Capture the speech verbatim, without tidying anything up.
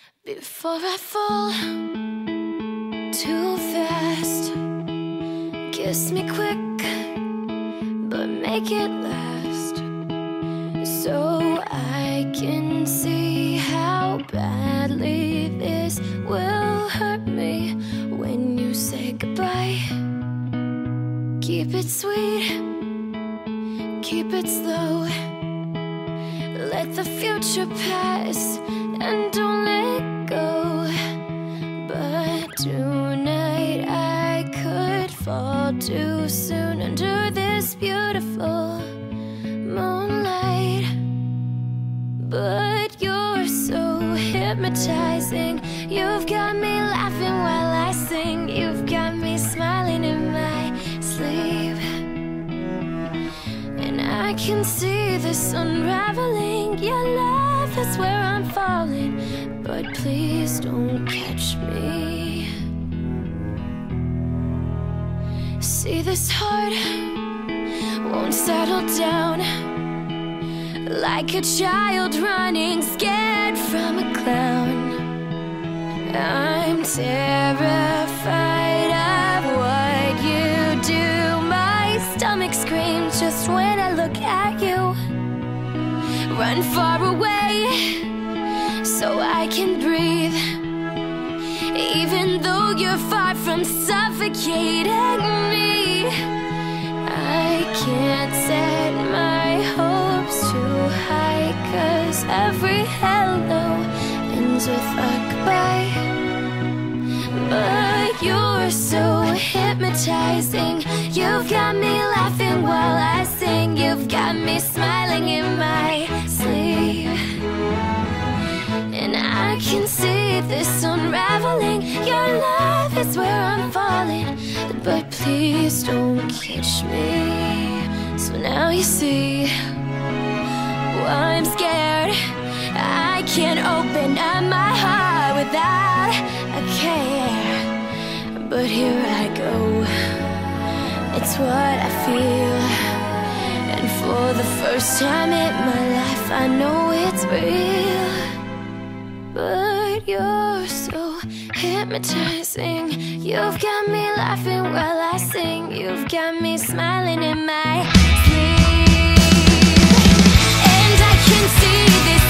Before I fall too fast, kiss me quick, but make it last, so I can see how badly this will hurt me when you say goodbye. Keep it sweet, keep it slow, let the future pass and don't let go. But tonight I could fall too soon under this beautiful moonlight. But you're so hypnotizing, you've got me laughing while I sing, you've got me smiling in my sleep. And I can see this unraveling, your love is where I'm falling, but please don't catch me. See, this heart won't settle down, like a child running scared from a clown. I'm terrified of what you do, my stomach screams just when I look at you. Run far away so I can breathe, even though you're far from suffocating me. I can't set my hopes too high, 'cause every hello ends with a goodbye. But you're so hypnotizing, you've got me laughing while I sing, you've got me smiling in my sleep. And I can see this unraveling, your love is where I'm falling, but please don't catch me. So now you see why I'm scared. I can't open up my heart without a care. But here I go, it's what I feel, and for the first time in my life I know it's real. But you're so hypnotizing, you've got me laughing while I sing, you've got me smiling in my sleep. And I can see this